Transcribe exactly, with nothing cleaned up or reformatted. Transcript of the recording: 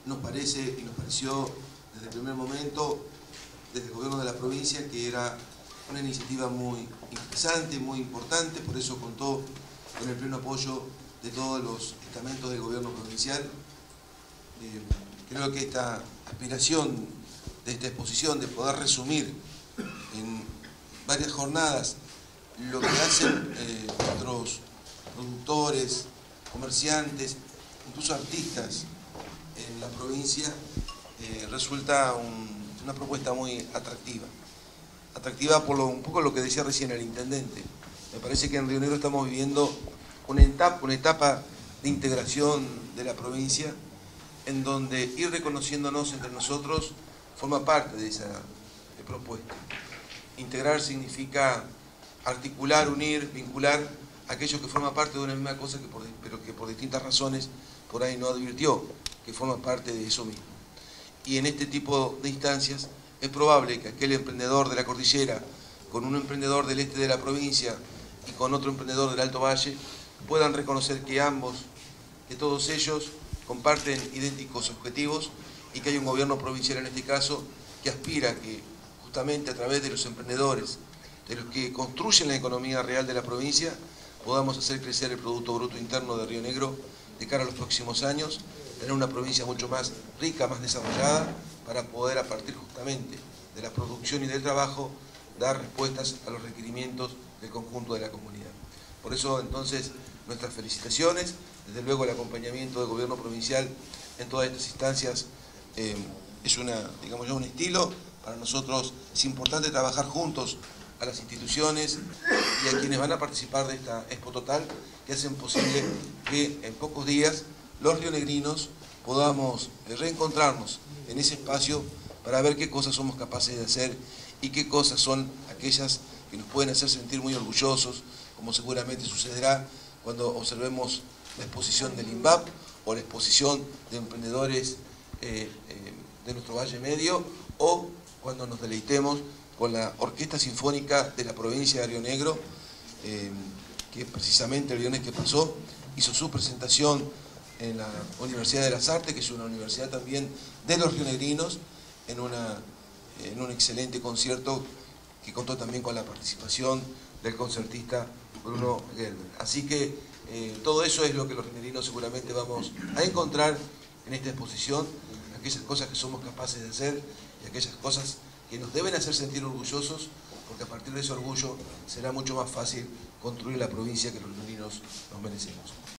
nos parece y nos pareció desde el primer momento, desde el gobierno de la provincia, que era una iniciativa muy interesante, muy importante, por eso contó con el pleno apoyo de todos los estamentos del gobierno provincial. Eh, creo que esta aspiración de esta exposición, de poder resumir en varias jornadas lo que hacen eh, nuestros productores, comerciantes, incluso artistas en la provincia, eh, resulta un, una propuesta muy atractiva. Atractiva por lo, un poco lo que decía recién el intendente. Me parece que en Río Negro estamos viviendo una etapa, una etapa de integración de la provincia, en donde ir reconociéndonos entre nosotros forma parte de esa de propuesta. Integrar significa articular, unir, vincular a aquellos que forman parte de una misma cosa, que por, pero que por distintas razones por ahí no advirtió que forman parte de eso mismo. Y en este tipo de instancias es probable que aquel emprendedor de la cordillera con un emprendedor del este de la provincia y con otro emprendedor del Alto Valle puedan reconocer que ambos, que todos ellos comparten idénticos objetivos y que hay un gobierno provincial en este caso que aspira a que justamente a través de los emprendedores, de los que construyen la economía real de la provincia, podamos hacer crecer el Producto Bruto Interno de Río Negro de cara a los próximos años, tener una provincia mucho más rica, más desarrollada, para poder a partir justamente de la producción y del trabajo dar respuestas a los requerimientos del conjunto de la comunidad. Por eso entonces nuestras felicitaciones, desde luego el acompañamiento del gobierno provincial en todas estas instancias eh, es una, digamos ya un estilo. Para nosotros es importante trabajar juntos a las instituciones y a quienes van a participar de esta Expo Total, que hacen posible que en pocos días los rionegrinos podamos reencontrarnos en ese espacio para ver qué cosas somos capaces de hacer y qué cosas son aquellas que nos pueden hacer sentir muy orgullosos, como seguramente sucederá cuando observemos la exposición del INVAP o la exposición de emprendedores eh, eh, de nuestro Valle Medio, o cuando nos deleitemos con la Orquesta Sinfónica de la provincia de Río Negro, eh, que precisamente el viernes que pasó hizo su presentación en la Universidad de las Artes, que es una universidad también de los rionegrinos, en, una, en un excelente concierto que contó también con la participación del concertista Bruno Gelber. Así que eh, todo eso es lo que los rionegrinos seguramente vamos a encontrar en esta exposición, aquellas cosas que somos capaces de hacer y aquellas cosas que nos deben hacer sentir orgullosos, porque a partir de ese orgullo será mucho más fácil construir la provincia que los rionegrinos nos merecemos.